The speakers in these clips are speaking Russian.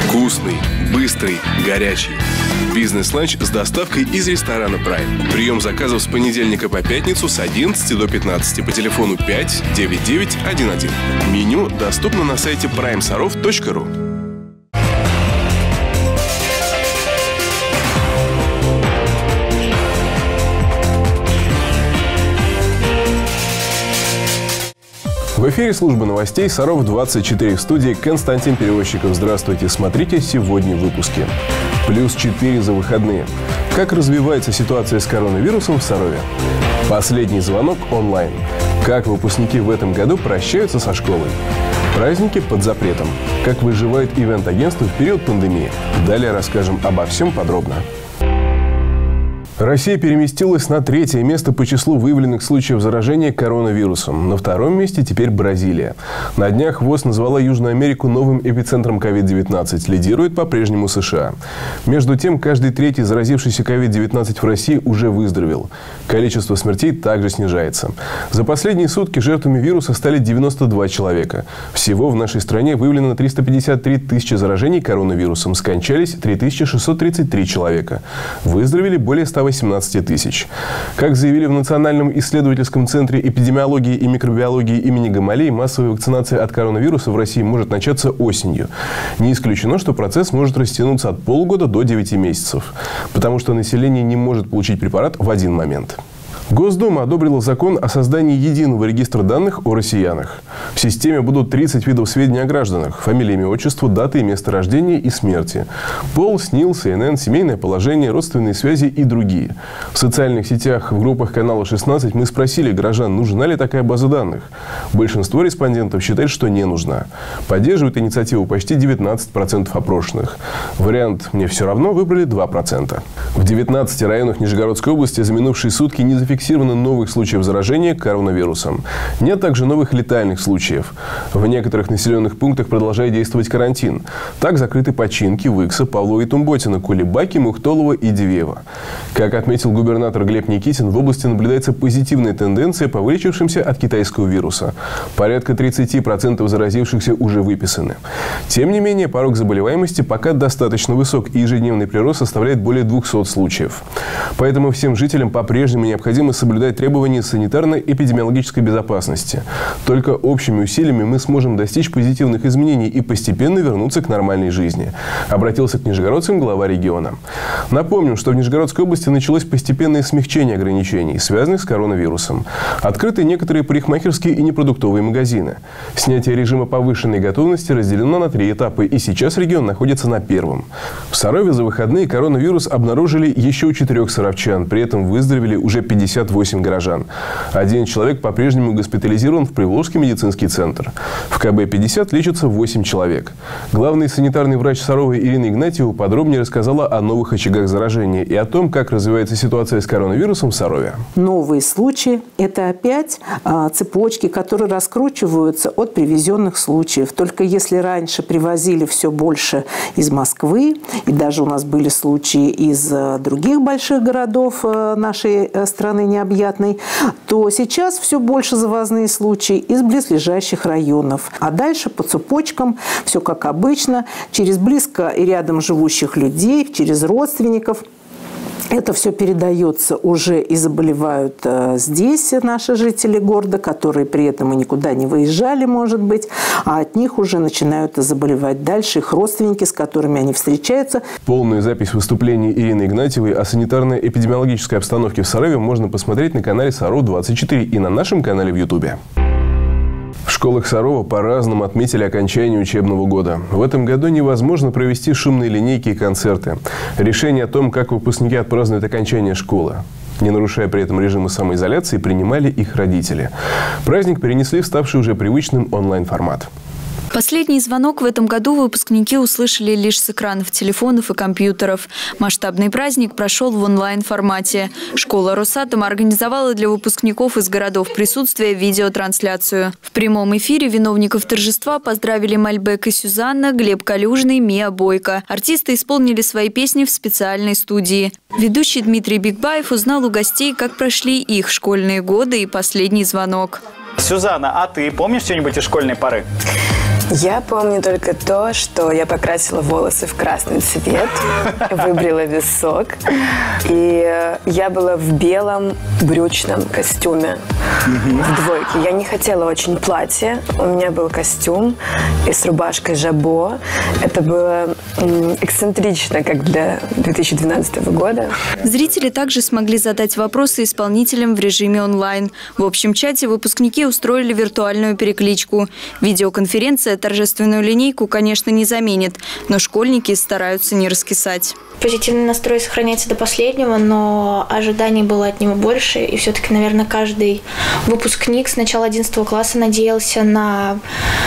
Вкусный, быстрый, горячий. Бизнес-ланч с доставкой из ресторана Prime. Прием заказов с понедельника по пятницу с 11 до 15 по телефону 5 99 11. Меню доступно на сайте primesarov.ru. В эфире служба новостей Саров-24, в студии Константин Перевозчиков. Здравствуйте, смотрите сегодня в выпуске. +4 за выходные. Как развивается ситуация с коронавирусом в Сарове? Последний звонок онлайн. Как выпускники в этом году прощаются со школой? Праздники под запретом. Как выживает ивент-агентство в период пандемии? Далее расскажем обо всем подробно. Россия переместилась на 3-е место по числу выявленных случаев заражения коронавирусом. На 2-м месте теперь Бразилия. На днях ВОЗ назвала Южную Америку новым эпицентром COVID-19. Лидирует по-прежнему США. Между тем, каждый 3-й заразившийся COVID-19 в России уже выздоровел. Количество смертей также снижается. За последние сутки жертвами вируса стали 92 человека. Всего в нашей стране выявлено 353 тысячи заражений коронавирусом. Скончались 3633 человека. Выздоровели более 118 тысяч. Как заявили в Национальном исследовательском центре эпидемиологии и микробиологии имени Гамалеи, массовая вакцинация от коронавируса в России может начаться осенью. Не исключено, что процесс может растянуться от полугода до 9 месяцев, потому что население не может получить препарат в один момент. Госдума одобрила закон о создании единого регистра данных о россиянах. В системе будут 30 видов сведений о гражданах: фамилия, имя, отчество, даты и место рождения и смерти, пол, СНИЛ, СНН, семейное положение, родственные связи и другие. В социальных сетях, в группах канала 16 мы спросили горожан, нужна ли такая база данных. Большинство респондентов считает, что не нужна. Поддерживают инициативу почти 19% опрошенных. Вариант «мне все равно» выбрали 2%. В 19 районах Нижегородской области за минувшие сутки не зафиксировано новых случаев заражения коронавирусом. Нет также новых летальных случаев. В некоторых населенных пунктах продолжает действовать карантин. Так закрыты Починки, Выкса, Павлова и Тумботина, Кулебаки, Мухтолова и Дивеево. Как отметил губернатор Глеб Никитин, в области наблюдается позитивная тенденция по вылечившимся от китайского вируса. Порядка 30% заразившихся уже выписаны. Тем не менее, порог заболеваемости пока достаточно высок, и ежедневный прирост составляет более 200 случаев. Поэтому всем жителям по-прежнему необходимо соблюдать требования санитарно-эпидемиологической безопасности. Только общими усилиями мы сможем достичь позитивных изменений и постепенно вернуться к нормальной жизни. Обратился к нижегородцам глава региона. Напомним, что в Нижегородской области началось постепенное смягчение ограничений, связанных с коронавирусом. Открыты некоторые парикмахерские и непродуктовые магазины. Снятие режима повышенной готовности разделено на 3 этапа, и сейчас регион находится на 1-м. В Сарове за выходные коронавирус обнаружили еще у 4 саровчан. При этом выздоровели уже 58 горожан. 1 человек по-прежнему госпитализирован в Приволжский медицинский центр. В КБ-50 лечатся 8 человек. Главный санитарный врач Сарова Ирина Игнатьева подробнее рассказала о новых очагах заражения и о том, как развивается ситуация с коронавирусом в Сарове. Новые случаи – это опять цепочки, которые раскручиваются от привезенных случаев. Только если раньше привозили все больше из Москвы, и даже у нас были случаи из других больших городов нашей страны необъятной, то сейчас все больше завозные случаи из близлежащих районов. А дальше по цепочкам все как обычно, через близко и рядом живущих людей, через родственников. Это все передается уже и заболевают здесь наши жители города, которые при этом и никуда не выезжали, может быть, а от них уже начинают заболевать дальше их родственники, с которыми они встречаются. Полную запись выступления Ирины Игнатьевой о санитарно-эпидемиологической обстановке в Сарове можно посмотреть на канале Саров-24 и на нашем канале в Ютубе. В школах Сарова по-разному отметили окончание учебного года. В этом году невозможно провести шумные линейки и концерты. Решение о том, как выпускники отпразднуют окончание школы, не нарушая при этом режима самоизоляции, принимали их родители. Праздник перенесли в ставший уже привычным онлайн-формат. Последний звонок в этом году выпускники услышали лишь с экранов телефонов и компьютеров. Масштабный праздник прошел в онлайн-формате. Школа Росатом организовала для выпускников из городов присутствия видеотрансляцию. В прямом эфире виновников торжества поздравили Мальбек и Сюзанна, Глеб Калюжный, Мия Бойко. Артисты исполнили свои песни в специальной студии. Ведущий Дмитрий Бигбаев узнал у гостей, как прошли их школьные годы и последний звонок. Сюзанна, а ты помнишь что-нибудь из школьной поры? Я помню только то, что я покрасила волосы в красный цвет, выбрила висок, и я была в белом брючном костюме в двойке. Я не хотела очень платье, у меня был костюм и с рубашкой жабо. Это было эксцентрично, как для 2012 года. Зрители также смогли задать вопросы исполнителям в режиме онлайн. В общем чате выпускники устроили виртуальную перекличку. Видеоконференция торжественную линейку, конечно, не заменит, но школьники стараются не раскисать. Позитивный настрой сохраняется до последнего, но ожиданий было от него больше. И все-таки, наверное, каждый выпускник с начала 11 класса надеялся на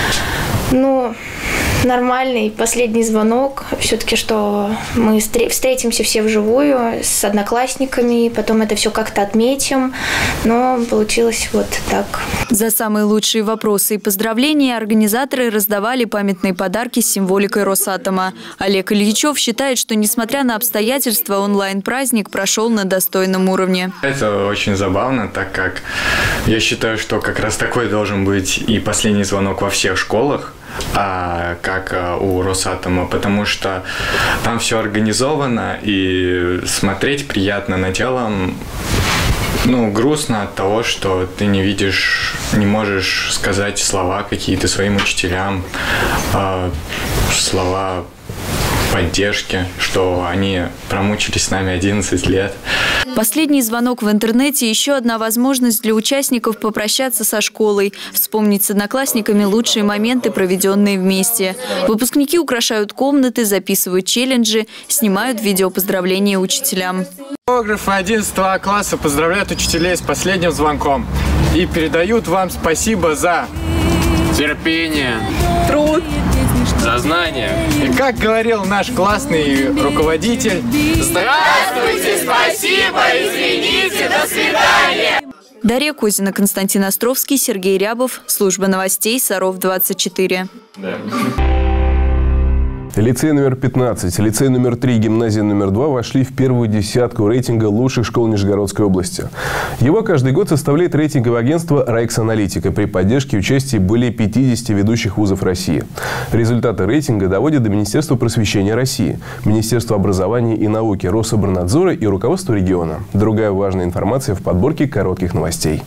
нормальный последний звонок. Все-таки, что мы встретимся все вживую с одноклассниками, потом это все как-то отметим. Но получилось вот так. За самые лучшие вопросы и поздравления организаторы раздавали памятные подарки с символикой Росатома. Олег Ильичев считает, что, несмотря на обстоятельства, онлайн-праздник прошел на достойном уровне. Это очень забавно, так как я считаю, что как раз такой должен быть и последний звонок во всех школах, как у Росатома, потому что там все организовано и смотреть приятно. Начало грустно от того, что ты не видишь, не можешь сказать слова какие-то своим учителям, слова поддержки, что они промучились с нами 11 лет. Последний звонок в интернете – еще одна возможность для участников попрощаться со школой, вспомнить с одноклассниками лучшие моменты, проведенные вместе. Выпускники украшают комнаты, записывают челленджи, снимают видео поздравления учителям. Фотографы 11 класса поздравляют учителей с последним звонком и передают вам спасибо за терпение, труд, за знания. И как говорил наш классный руководитель: здравствуйте, спасибо, извините, до свидания. Дарья Кузина, Константин Островский, Сергей Рябов. Служба новостей Саров 24. Лицей номер 15, лицей номер 3, гимназия номер 2 вошли в первую десятку рейтинга лучших школ Нижегородской области. Его каждый год составляет рейтинговое агентство «Райкс Аналитика» при поддержке и участии более 50 ведущих вузов России. Результаты рейтинга доводят до Министерства просвещения России, Министерства образования и науки, Рособорнадзора и руководства региона. Другая важная информация в подборке коротких новостей.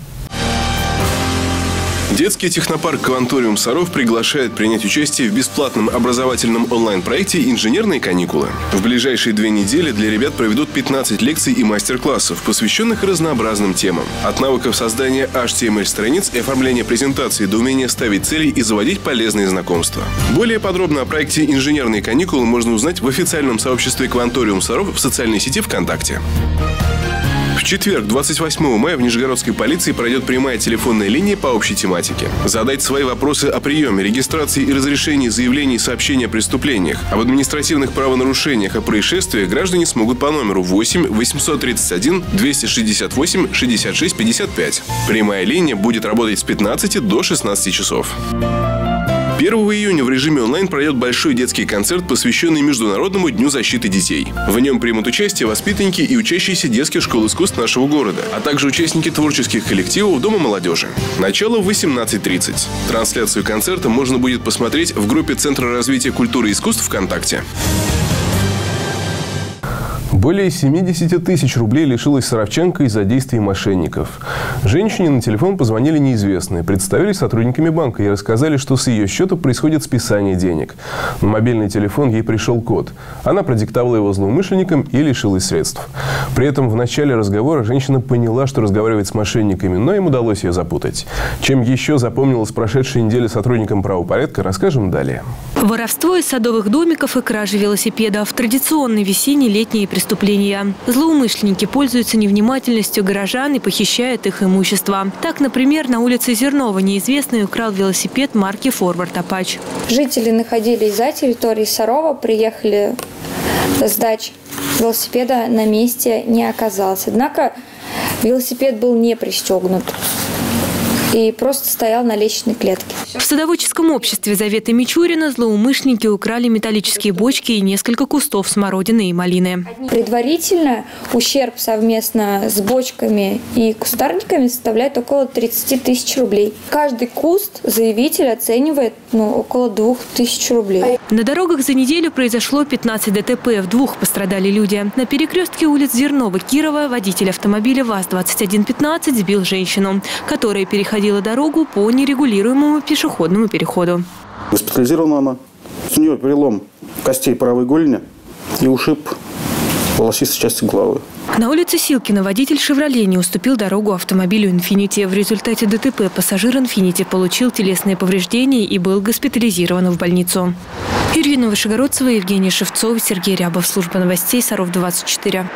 Детский технопарк «Кванториум Саров» приглашает принять участие в бесплатном образовательном онлайн-проекте «Инженерные каникулы». В ближайшие 2 недели для ребят проведут 15 лекций и мастер-классов, посвященных разнообразным темам. От навыков создания HTML-страниц и оформления презентаций до умения ставить цели и заводить полезные знакомства. Более подробно о проекте «Инженерные каникулы» можно узнать в официальном сообществе «Кванториум Саров» в социальной сети ВКонтакте. В четверг, 28 мая, в Нижегородской полиции пройдет прямая телефонная линия по общей тематике. Задать свои вопросы о приеме, регистрации и разрешении заявлений и сообщений о преступлениях, об административных правонарушениях, о происшествиях граждане смогут по номеру 8 831 268 66 55. Прямая линия будет работать с 15 до 16 часов. 1 июня в режиме онлайн пройдет большой детский концерт, посвященный Международному дню защиты детей. В нем примут участие воспитанники и учащиеся детских школ искусств нашего города, а также участники творческих коллективов Дома молодежи. Начало в 18:30. Трансляцию концерта можно будет посмотреть в группе Центра развития культуры и искусств ВКонтакте. Более 70 тысяч рублей лишилась саровчанка из-за действий мошенников. Женщине на телефон позвонили неизвестные, представились сотрудниками банка и рассказали, что с ее счета происходит списание денег. На мобильный телефон ей пришел код. Она продиктовала его злоумышленникам и лишилась средств. При этом в начале разговора женщина поняла, что разговаривает с мошенниками, но им удалось ее запутать. Чем еще запомнилась прошедшая неделя сотрудникам правопорядка, расскажем далее. Воровство из садовых домиков и кражи велосипедов – традиционные весенне-летние преступления. Злоумышленники пользуются невнимательностью горожан и похищают их имущество. Так, например, на улице Зернова неизвестный украл велосипед марки «Форвард Апач». Жители находились за территорией Сарова, приехали сдать велосипеда, на месте не оказалось. Однако велосипед был не пристегнут и просто стоял на лестничной клетке. В садоводческом обществе Заветы Мичурина злоумышленники украли металлические бочки и несколько кустов смородины и малины. Предварительно ущерб совместно с бочками и кустарниками составляет около 30 тысяч рублей. Каждый куст заявитель оценивает около 2000 рублей. На дорогах за неделю произошло 15 ДТП. В 2 пострадали люди. На перекрестке улиц Зернова-Кирова водитель автомобиля ВАЗ-2115 сбил женщину, которая переходила дорогу по нерегулируемому пешеходному переходу. Госпитализирована она. У нее перелом костей правой голени и ушиб волосистой части головы. На улице Силкина водитель «Шевроле» не уступил дорогу автомобилю «Инфинити». В результате ДТП пассажир «Инфинити» получил телесные повреждения и был госпитализирован в больницу. Ирина Вышегородцева, Евгений Шевцов, Сергей Рябов. Служба новостей Саров-24.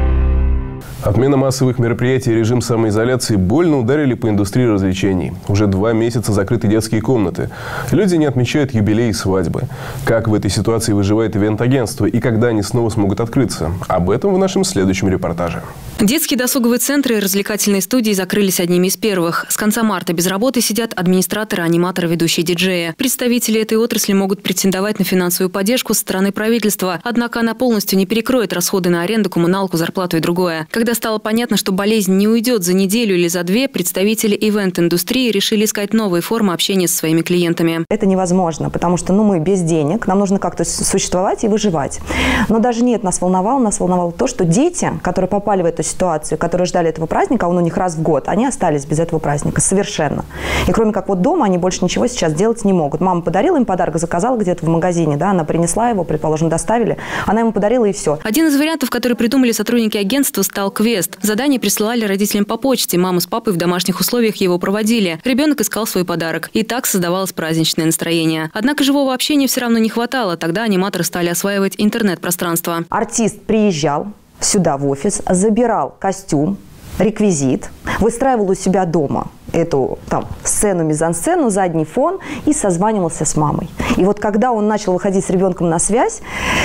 Отмена массовых мероприятий и режим самоизоляции больно ударили по индустрии развлечений. Уже 2 месяца закрыты детские комнаты. Люди не отмечают юбилеи и свадьбы. Как в этой ситуации выживает ивент-агентство и когда они снова смогут открыться? Об этом в нашем следующем репортаже. Детские досуговые центры и развлекательные студии закрылись одними из первых. С конца марта без работы сидят администраторы, аниматоры, ведущие диджеи. Представители этой отрасли могут претендовать на финансовую поддержку со стороны правительства. Однако она полностью не перекроет расходы на аренду, коммуналку, зарплату и другое. Когда стало понятно, что болезнь не уйдет за неделю или за 2, представители ивент-индустрии решили искать новые формы общения со своими клиентами. Это невозможно, потому что мы без денег, нам нужно как-то существовать и выживать. Но даже нет, нас волновало то, что дети, которые попали в эту ситуацию, которые ждали этого праздника, он у них раз в год, они остались без этого праздника совершенно. И кроме как вот дома, они больше ничего сейчас делать не могут. Мама подарила им подарок, заказала где-то в магазине, да, она принесла его, предположим, доставили, она ему подарила и все. Один из вариантов, который придумали сотрудники агентства, стал квест. Задание присылали родителям по почте. Мама с папой в домашних условиях его проводили. Ребенок искал свой подарок. И так создавалось праздничное настроение. Однако живого общения все равно не хватало. Тогда аниматоры стали осваивать интернет-пространство. Артист приезжал сюда в офис, забирал костюм, реквизит, выстраивал у себя дома эту сцену, мизансцену, задний фон и созванивался с мамой. И вот когда он начал выходить с ребенком на связь,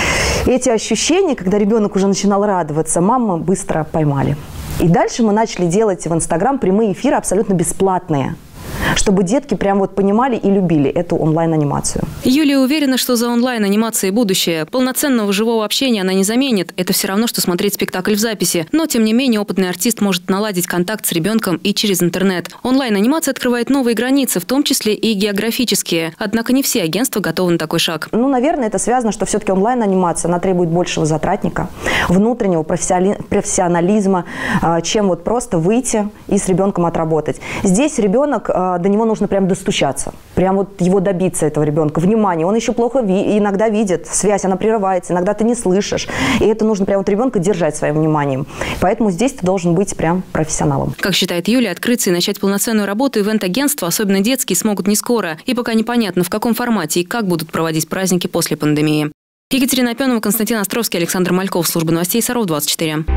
эти ощущения, когда ребенок уже начинал радоваться, маму быстро поймали. И дальше мы начали делать в Инстаграм прямые эфиры абсолютно бесплатные, чтобы детки прям вот понимали и любили эту онлайн-анимацию. Юлия уверена, что за онлайн-анимацией будущее. Полноценного живого общения она не заменит. Это все равно, что смотреть спектакль в записи. Но, тем не менее, опытный артист может наладить контакт с ребенком и через интернет. Онлайн-анимация открывает новые границы, в том числе и географические. Однако не все агентства готовы на такой шаг. Наверное, это связано, что все-таки онлайн-анимация, она требует большего затратника, внутреннего профессионализма, чем вот просто выйти и с ребенком отработать. Здесь ребенок, до него нужно прям достучаться, прям вот его добиться, этого ребенка. Внимание, он еще плохо иногда видит, связь, она прерывается, иногда ты не слышишь. И это нужно прям вот ребенка держать своим вниманием. Поэтому здесь ты должен быть прям профессионалом. Как считает Юлия, открыться и начать полноценную работу ивент-агентства, особенно детские, смогут не скоро. И пока непонятно, в каком формате и как будут проводить праздники после пандемии. Екатерина Опенова, Константин Островский, Александр Мальков. Служба новостей Саров-24.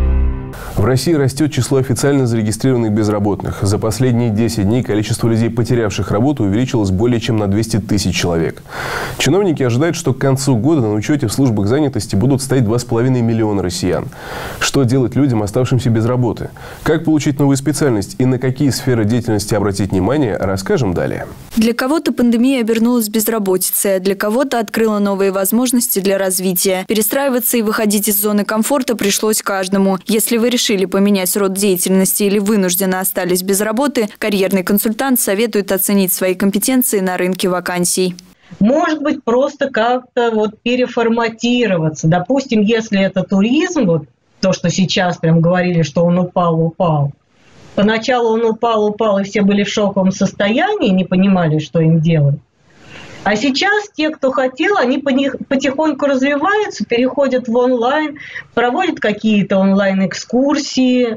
В России растет число официально зарегистрированных безработных. За последние 10 дней количество людей, потерявших работу, увеличилось более чем на 200 тысяч человек. Чиновники ожидают, что к концу года на учете в службах занятости будут стоять 2,5 миллиона россиян. Что делать людям, оставшимся без работы? Как получить новую специальность и на какие сферы деятельности обратить внимание, расскажем далее. Для кого-то пандемия обернулась безработицей, а для кого-то открыла новые возможности для развития. Перестраиваться и выходить из зоны комфорта пришлось каждому. Если вы решили поменять род деятельности или вынужденно остались без работы, карьерный консультант советует оценить свои компетенции на рынке вакансий. Может быть, просто как-то переформатироваться. Допустим, если это туризм, то, что сейчас прям говорили, что он упал. Поначалу он упал, и все были в шоковом состоянии, не понимали, что им делать. А сейчас те, кто хотел, они потихоньку развиваются, переходят в онлайн, проводят какие-то онлайн-экскурсии,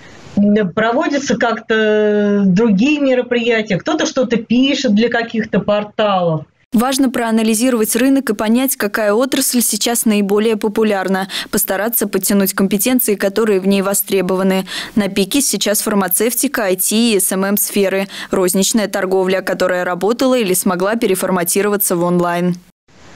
проводятся как-то другие мероприятия, кто-то что-то пишет для каких-то порталов. Важно проанализировать рынок и понять, какая отрасль сейчас наиболее популярна. Постараться подтянуть компетенции, которые в ней востребованы. На пике сейчас фармацевтика, IT и СММ-сферы. Розничная торговля, которая работала или смогла переформатироваться в онлайн.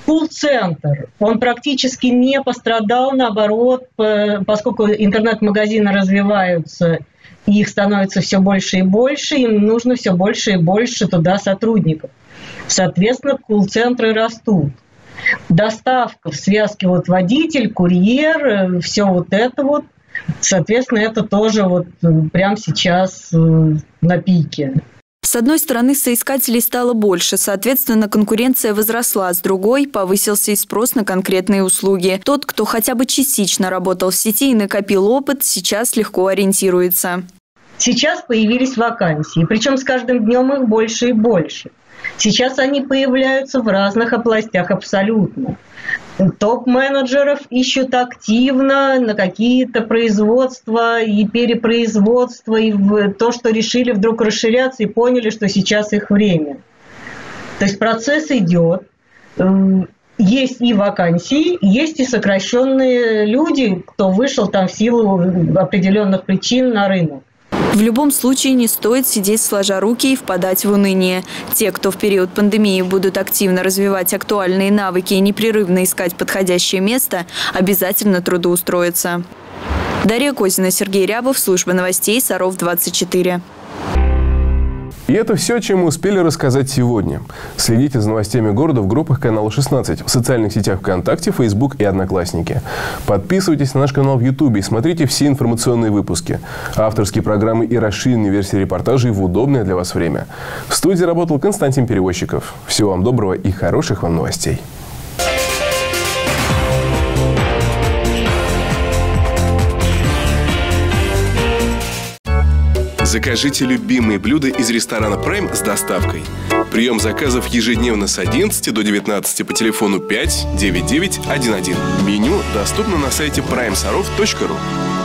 Колл-центр, он практически не пострадал, наоборот, поскольку интернет-магазины развиваются, их становится все больше и больше, им нужно все больше и больше туда сотрудников. Соответственно, колл-центры растут. Доставка в связке вот водитель, курьер, все вот это вот, соответственно, это тоже вот прямо сейчас на пике. С одной стороны, соискателей стало больше, соответственно, конкуренция возросла. С другой, повысился и спрос на конкретные услуги. Тот, кто хотя бы частично работал в сети и накопил опыт, сейчас легко ориентируется. Сейчас появились вакансии, причем с каждым днем их больше и больше. Сейчас они появляются в разных областях абсолютно. Топ-менеджеров ищут активно на какие-то производства и перепроизводства, и в то, что решили вдруг расширяться и поняли, что сейчас их время. То есть процесс идет. Есть и вакансии, есть и сокращенные люди, кто вышел там в силу определенных причин на рынок. В любом случае не стоит сидеть сложа руки и впадать в уныние. Те, кто в период пандемии будут активно развивать актуальные навыки и непрерывно искать подходящее место, обязательно трудоустроятся. Дарья Козина, Сергей Рябов, служба новостей Саров-24. И это все, чем мы успели рассказать сегодня. Следите за новостями города в группах канала 16, в социальных сетях ВКонтакте, Facebook и Одноклассники. Подписывайтесь на наш канал в Ютубе и смотрите все информационные выпуски. Авторские программы и расширенные версии репортажей в удобное для вас время. В студии работал Константин Перевозчиков. Всего вам доброго и хороших вам новостей. Закажите любимые блюда из ресторана Prime с доставкой. Прием заказов ежедневно с 11 до 19 по телефону 5 99 11. Меню доступно на сайте primesarov.ru.